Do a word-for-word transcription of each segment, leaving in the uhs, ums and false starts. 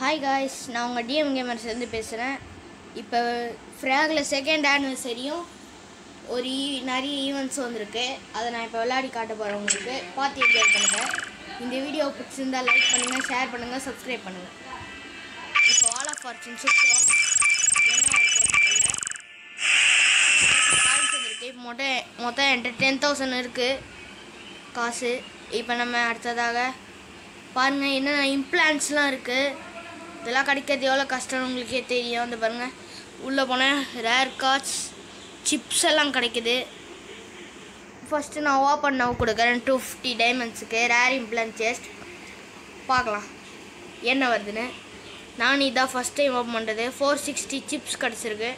Hi guys, நான் உங்கள் DM கேமர்ஸ்லேருந்து பேசுகிறேன். இப்போ ஃப்ராகில் செகண்ட் ஆனிவர்சரியும் ஒரு நிறைய ஈவெண்ட்ஸ் வந்திருக்கு. அதை நான் இப்போ விளையாடி காட்ட போகிறேன். உங்களுக்கு பார்த்து என்ஜாய் பண்ணுங்கள். இந்த வீடியோ பிடிச்சிருந்தால் லைக் பண்ணுங்கள், ஷேர் பண்ணுங்கள், சப்ஸ்கிரைப் பண்ணுங்கள். இப்போ ஆல் ஆஃப் ஃபார்ச்சூன் சுற்றுறோம். என்ன தெரியல காய்ஸ் வந்துருக்கு. இப்போ மொத்தம் மொத்தம் என்கிட்ட டென் தௌசண்ட் இருக்குது காசு. இப்போ நம்ம அடுத்ததாக பாருங்கள், என்னென்ன இம்ப்ளான்ஸ்லாம் இருக்குது. இதெல்லாம் கிடைக்கிறது எவ்வளோ கஷ்டம்னு உங்களுக்கே தெரியும். அந்த பாருங்கள், உள்ளே போனால் ரேர் கார்ட்ஸ், சிப்ஸ் எல்லாம் கிடைக்குது. ஃபஸ்ட்டு நான் ஓப்பன் நவ் கொடுக்குறேன். டூ ஃபிஃப்டி டைமண்ட்ஸுக்கு ரேர் இம்ப்ளான்ட் செஸ்ட். பார்க்கலாம் என்ன வருதுன்னு. நான் இதான் ஃபஸ்ட் டைம் ஓப்பன் பண்ணுறது. ஃபோர் சிக்ஸ்டி சிப்ஸ் கிடச்சிருக்கு.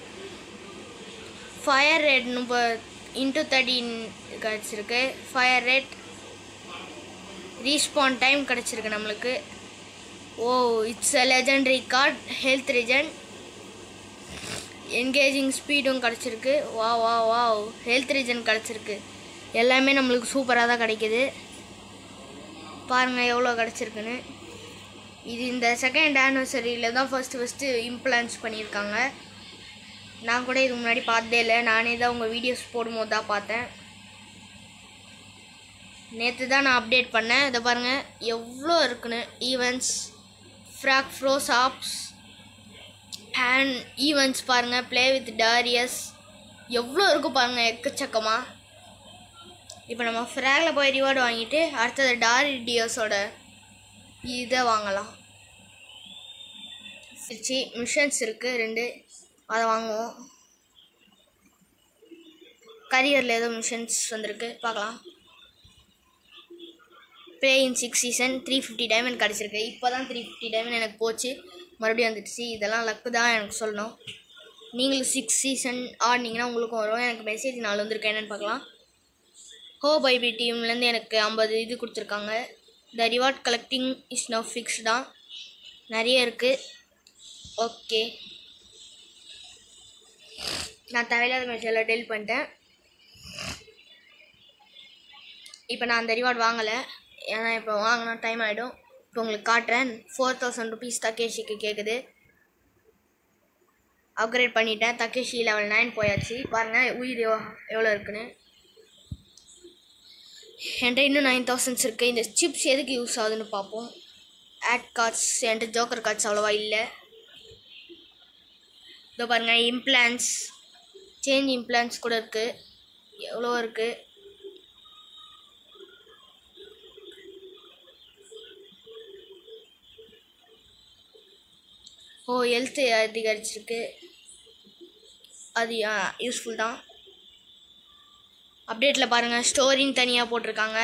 ஃபயர் ரேட் முப்பது இன்ட்டு தேர்ட்டின் கிடச்சிருக்கு. ஃபயர் ரேட் ரீஸ்பான் டைம் கிடச்சிருக்கு நம்மளுக்கு. Oh, it's a legendary card. Health regen, engaging ஸ்பீடும் கிடச்சிருக்கு. வா வா வா ஹெல்த் ரிஜன் கிடச்சிருக்கு. எல்லாமே நம்மளுக்கு சூப்பராக தான் கிடைக்கிது. பாருங்கள் எவ்வளோ கிடச்சிருக்குன்னு. இது இந்த செகண்ட் ஆனிவர்சரியில் தான் ஃபஸ்ட்டு ஃபஸ்ட்டு இம்ப்ளான்ஸ் பண்ணியிருக்காங்க. நான் கூட இதுக்கு முன்னாடி பார்த்ததே இல்லை. நானே தான் உங்கள் வீடியோஸ் போடும்போது தான் பார்த்தேன். நேற்று தான் நான் அப்டேட் பண்ணேன். இதை பாருங்கள் எவ்வளோ இருக்குன்னு. Events, frag pros ops and events பாருங்கள். ப்ளே வித் டாரியஸ் எவ்வளோ இருக்கும் பாருங்கள், எக்கச்சக்கமாக. இப்போ நம்ம ஃப்ராகில் போய் ரிவார்டு வாங்கிட்டு அடுத்தது டாரிடியோஸோட இதை வாங்கலாம். சரி, மிஷன்ஸ் இருக்குது ரெண்டு, அதை வாங்குவோம். கரியரில் ஏதோ மிஷன்ஸ் வந்திருக்கு, பார்க்கலாம். Play in six season three fifty diamond கிடச்சிருக்கு. இப்போ தான் த்ரீ ஃபிஃப்டி டைமண்ட் எனக்கு போச்சு, மறுபடியும் வந்துடுச்சு. இதெல்லாம் லக்கு தான் எனக்கு சொல்லணும். நீங்களும் சிக்ஸ் சீசன் ஆடினீங்கன்னா உங்களுக்கும் வரும். எனக்கு மெசேஜ் நாலு வந்திருக்கு, என்னென்னு பார்க்கலாம். ஹோ பைபி டீம்லேருந்து எனக்கு ஐம்பது இது கொடுத்துருக்காங்க. The reward collecting is no fix தான், நிறைய இருக்குது. ஓகே, நான் தேவையில்லாத மெசேஜில் டெல் பண்ணிட்டேன். இப்போ நான் அந்த ரிவார்ட் வாங்கலை, ஏன்னா இப்போ வாங்கினா டைம் ஆகிடும். இப்போ உங்களுக்கு காட்டுறேன். ஃபோர் தௌசண்ட் ருபீஸ் தக்கேஷிக்கு கேட்குது. அப்கிரேட் பண்ணிட்டேன். தக்கேஷி லெவல் நைன் போயாச்சு. பாருங்கள் உயிர் எவ்வளோ இருக்குன்னு. என்கிட்ட இன்னும் நைன் தௌசண்ட்ஸ் இருக்குது. இந்த சிப்ஸ் எதுக்கு யூஸ் ஆகுதுன்னு பார்ப்போம். ஆட் கார்ட்ஸ், என்கிட்ட ஜோக்கர் கார்ட்ஸ் அவ்வளோவா இல்லை. இதோ பாருங்கள், இம்ப்ளான்ஸ், சேஞ்ச் இம்ப்ளான்ஸ் கூட இருக்குது. எவ்வளோ இருக்குது. ஓ, ஹெல்த்து அதிகரிச்சிருக்கு. அது யூஸ்ஃபுல் தான். அப்டேட்டில் பாருங்கள், ஸ்டோரின்னு தனியாக போட்டிருக்காங்க.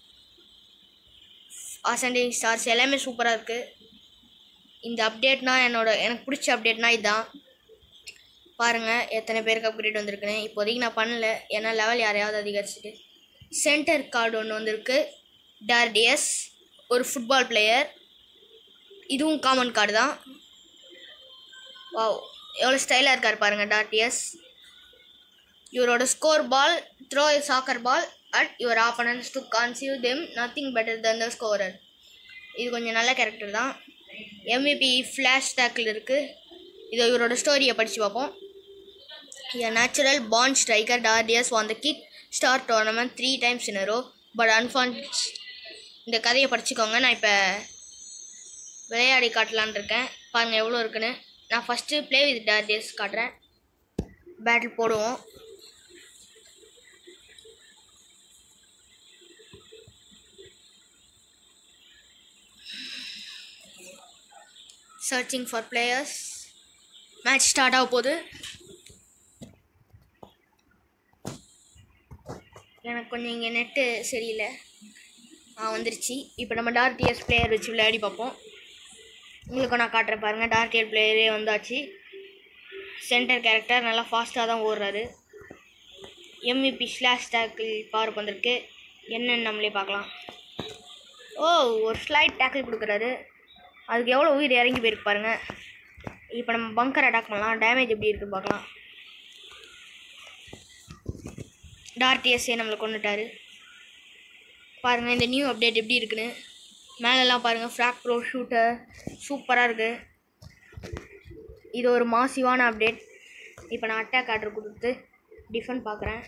அசெண்டிங் ஸ்டார்ஸ் எல்லாமே சூப்பராக இருக்குது. இந்த அப்டேட்னா என்னோட எனக்கு பிடிச்ச அப்டேட்னா இதுதான். பாருங்கள் எத்தனை பேருக்கு அப்கிரேட் வந்திருக்குன்னு. இப்போதைக்கு நான் பண்ணலை, ஏன்னா லெவல் யாரையாவது அதிகரிச்சிட்டு. சென்டர் கார்டு ஒன்று வந்திருக்கு. டார்டியஸ், ஒரு ஃபுட்பால் பிளேயர். இதுவும் காமன் கார்டு தான். வாவ், எவ்வளோ ஸ்டைலாக இருக்கார் பாருங்கள் டார்டியஸ். இவரோட score ball, throw soccer ball at your opponents to conceive them nothing better then the scorer. இது கொஞ்சம் நல்ல கேரக்டர் தான். எம்விபி ஃப்ளாஷ் டேக்கில் இருக்குது. இதை இவரோட ஸ்டோரியை படித்து பார்ப்போம். எ நேச்சுரல் பாண்ட் striker Tardius won the kick star tournament three times in a row but unfort. இந்த கதையை படிச்சுக்கோங்க. நான் இப்போ விளையாடி காட்டலான் இருக்கேன். பாருங்கள் எவ்வளோ இருக்குன்னு. நான் ஃபஸ்ட்டு ப்ளே வித் டார்டியஸ் காட்டுறேன். பேட்டில் போடுவோம். Searching for players. Match start ஆக போகுது. எனக்கு கொஞ்சம் இங்கே நெட்டு சரியில்லை. ஆ, வந்துருச்சு. இப்போ நம்ம டார்டியஸ் பிளேயர் வச்சு விளையாடி பார்ப்போம். உங்களுக்கு நான் காட்டுறேன் பாருங்கள். டார்டியர் பிளேயரே வந்தாச்சு. சென்டர் கேரக்டர் நல்லா ஃபாஸ்ட்டாக தான் ஓடுறாரு. எம்விபி ஸ்லாஷ் டேக்கிள் பவர் வந்திருக்கு. என்னென்னு நம்மளே பார்க்கலாம். ஓ, ஒரு ஸ்லைட் டேக்கிள் கொடுக்குறாரு. அதுக்கு எவ்வளோ உயிர் இறங்கி போயிருக்கு பாருங்கள். இப்போ நம்ம பங்கர் அட்டாக் பண்ணலாம். டேமேஜ் எப்படி இருக்குன்னு பார்க்கலாம். டார்டியஸே நம்மளை கொண்டுட்டாரு. பாருங்கள் இந்த நியூ அப்டேட் எப்படி இருக்குன்னு. மேலெல்லாம் பாருங்கள், ஃப்ராக் ப்ரோ ஷூட்டர் சூப்பராக இருக்குது. இது ஒரு மாசிவான அப்டேட். இப்போ நான் அட்டாக் ஆர்டர் கொடுத்து டிஃபெண்ட் பார்க்குறேன்.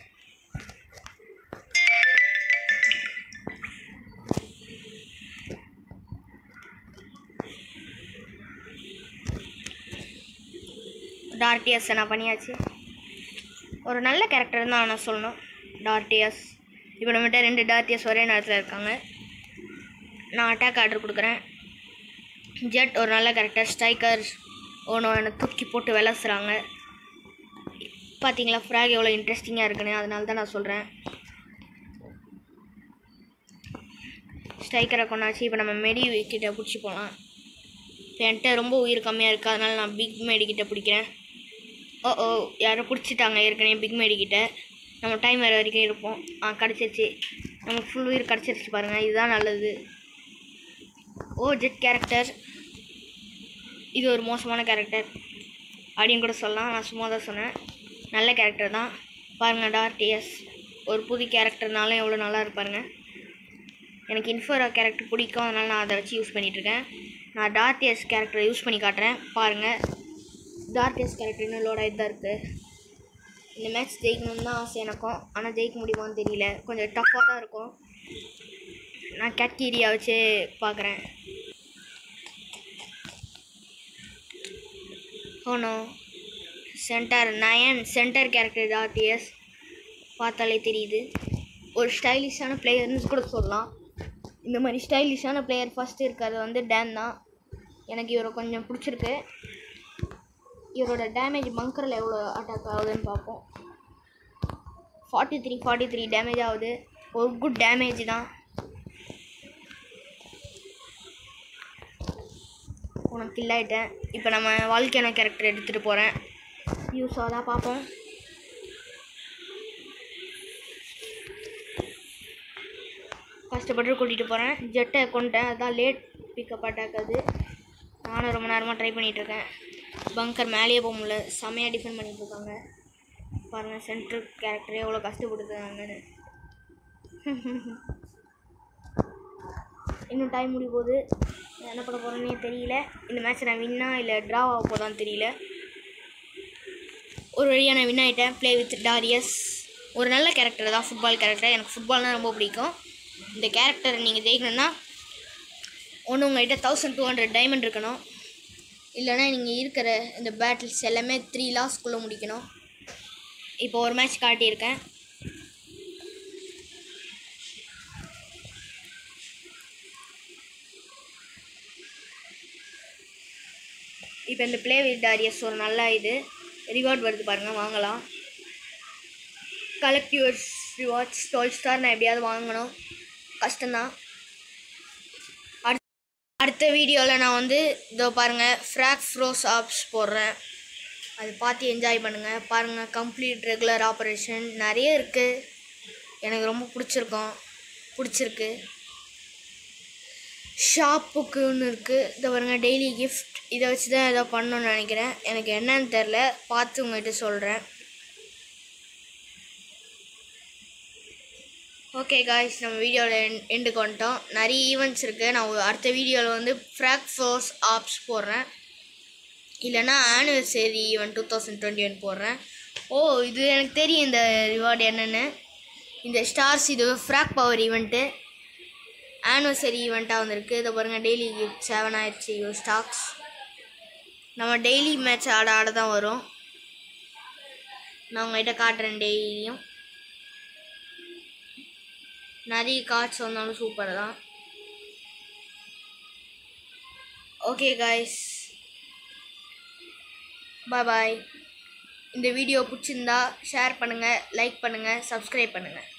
டார்டியஸ் நான் பண்ணியாச்சு. ஒரு நல்ல கேரக்டர் தான் நான் சொல்லணும். டார்டியஸ் இப்போ நம்மகிட்ட ரெண்டு டார்டியஸ் ஒரே நேரத்தில் இருக்காங்க. நான் அட்டாக் ஆர்டர் கொடுக்குறேன். ஜெட் ஒரு நல்ல கேரக்டர். ஸ்ட்ரைக்கர் ஒன்று என்னை தூக்கி போட்டு விளாசுறாங்க. பார்த்தீங்களா ஃப்ராக் எவ்வளோ இன்ட்ரெஸ்டிங்காக இருக்குன்னு, அதனால தான் நான் சொல்கிறேன். ஸ்ட்ரைக்கரை கொண்டாச்சு. இப்போ நம்ம மெடி கிட்ட பிடிச்சி போகலாம். இப்போ என்கிட்ட ரொம்ப உயிர் கம்மியாக இருக்குது, அதனால் நான் பிக் மெடி கிட்ட பிடிக்கிறேன். ஓ ஓ யாரும் பிடிச்சிட்டாங்க ஏற்கனவே பிக் மெடி கிட்ட. நம்ம டைம் வர வரைக்கும் இருப்போம். ஆ கிடச்சிருச்சு, நமக்கு ஃபுல் உயிர் கிடச்சிருச்சு பாருங்கள், இதுதான் நல்லது. ஓ ஜெட் கேரக்டர் இது ஒரு மோசமான கேரக்டர் அப்படின்னு கூட சொல்லலாம். நான் சும்மா தான் சொன்னேன், நல்ல கேரக்டர் தான். பாருங்கள் டார்டியஸ் ஒரு புது கேரக்டர்னாலும் எவ்வளோ நல்லா இருப்பாருங்க. எனக்கு இன்ஃபோரா கேரக்டர் பிடிக்கும், அதனால் நான் அதை வச்சு யூஸ் பண்ணிகிட்ருக்கேன். நான் டார்டியஸ் கேரக்டரை யூஸ் பண்ணி காட்டுறேன் பாருங்கள். டார்டியஸ் கேரக்டர் இன்னும் லோட் ஆகிட்டு தான் இருக்குது. இந்த மேட்ச் ஜெயிக்கணும்னு தான் ஆசை எனக்கும், ஆனால் ஜெயிக்க முடியுமான்னு தெரியல. கொஞ்சம் டஃப்பாக தான் இருக்கும். நான் கேட்கீரியா வச்சு பார்க்குறேன். ஓனோ center nine center character Tardius பார்த்தாலே தெரியுது. ஒரு ஸ்டைலிஷான பிளேயர்னு கூட சொல்லலாம். இந்த மாதிரி ஸ்டைலிஷான பிளேயர் ஃபஸ்ட்டு இருக்கிறது வந்து டேன் தான். எனக்கு இவரை கொஞ்சம் பிடிச்சிருக்கு. இவரோட டேமேஜ் பங்கரில் எவ்வளோ அட்டாக் ஆகுதுன்னு பார்ப்போம். Forty three forty three damage ஆகுது. ஒரு குட் டேமேஜ் தான். உனக்கு கில் ஆகிட்டேன். இப்போ நம்ம வாழ்க்கையான கேரக்டர் எடுத்துகிட்டு போகிறேன். யூஸ் ஆகுதா பார்ப்போம். கஷ்டப்பட்டு கூட்டிகிட்டு போகிறேன். ஜெட்டை கொண்டுட்டேன், அதுதான் லேட் பிக்கப் அட்டாக். அது நானும் ரொம்ப நேரமாக ட்ரை பண்ணிகிட்ருக்கேன். பங்கர் மேலேயே போக முடியல, செமையாக டிஃபெண்ட் பண்ணிகிட்ருக்காங்க. பாருங்கள் சென்ட்ரல் கேரக்டரே எவ்வளோ கஷ்டப்படுத்துறாங்கன்னு. இன்னும் டைம் முடிய போகுது, என்ன பண்ண போகிறேன்னே தெரியல. இந்த மேட்ச்சை நான் வின்னா இல்லை ட்ரா ஆக போதான்னு தெரியல. ஒரு வழியாக நான் வின் ஆகிட்டேன். ப்ளே வித் டாரியஸ் ஒரு நல்ல கேரக்டர் தான், ஃபுட்பால் கேரக்டர். எனக்கு ஃபுட்பால்னால் ரொம்ப பிடிக்கும். இந்த கேரக்டரை நீங்கள் ஜெயிக்கணும்னா ஒன்று உங்கள்கிட்ட தௌசண்ட் டூ ஹண்ட்ரட் டைமண்ட் இருக்கணும். இல்லைனா நீங்கள் இருக்கிற இந்த பேட்டில்ஸ் எல்லாமே த்ரீ லாஸ்க்குள்ளே முடிக்கணும். இப்போ ஒரு மேட்ச் காட்டியிருக்கேன். இப்போ இந்த ப்ளே வித் டாரியஸ் ஒரு நல்ல இது ரிவார்ட் வருது பாருங்கள், வாங்கலாம். Collect your rewards duel star நான் எப்படியாவது வாங்கணும், கஷ்டம்தான். அடுத்த அடுத்த வீடியோவில் நான் வந்து இதோ பாருங்கள் ஃப்ராக் ஃப்ரோஸ் ஆப்ஸ் போடுறேன், அது பார்த்து என்ஜாய் பண்ணுங்கள். பாருங்கள் கம்ப்ளீட் ரெகுலர் ஆப்ரேஷன் நிறைய இருக்குது, எனக்கு ரொம்ப பிடிச்சிருக்கோம் பிடிச்சிருக்கு. ஷாப்புக்கு ஒன்று இருக்குது, இதை பாருங்கள் டெய்லி கிஃப்ட், இதை வச்சு தான் ஏதோ பண்ணணும்னு நினைக்கிறேன். எனக்கு என்னன்னு தெரில, பார்த்து உங்கள்கிட்ட சொல்கிறேன். ஓகே காய்ஸ், நம்ம வீடியோவில் என் எண்டுக்கு வந்துட்டோம். நிறைய ஈவெண்ட்ஸ் இருக்குது. நான் அடுத்த வீடியோவில் வந்து ஃப்ராக் ஃபோர்ஸ் ஆப்ஸ் போடுறேன், இல்லைனா anniversary event two thousand twenty one போடுறேன். ஓ இது எனக்கு தெரியும் இந்த ரிவார்டு என்னென்னு. இந்த ஸ்டார்ஸ் இது ஃப்ராக் பவர் ஈவெண்ட்டு ஆனிவர்சரி ஈவெண்ட்டாக வந்திருக்கு. இதை பாருங்கள் டெய்லி கிஃப்ட் செவன் ஆயிடுச்சு யூ ஸ்டாக்ஸ். நம்ம டெய்லி மேட்ச் ஆட ஆட தான் வரும். நான் உங்கள்கிட்ட காட்டுறேன். டெய்லியும் நிறைய கார்ட்ஸ் வந்தாலும் சூப்பர் தான். Okay guys, bye bye. இந்த வீடியோ பிடிச்சிருந்தா ஷேர் பண்ணுங்கள், லைக் பண்ணுங்கள், சப்ஸ்கிரைப் பண்ணுங்கள்.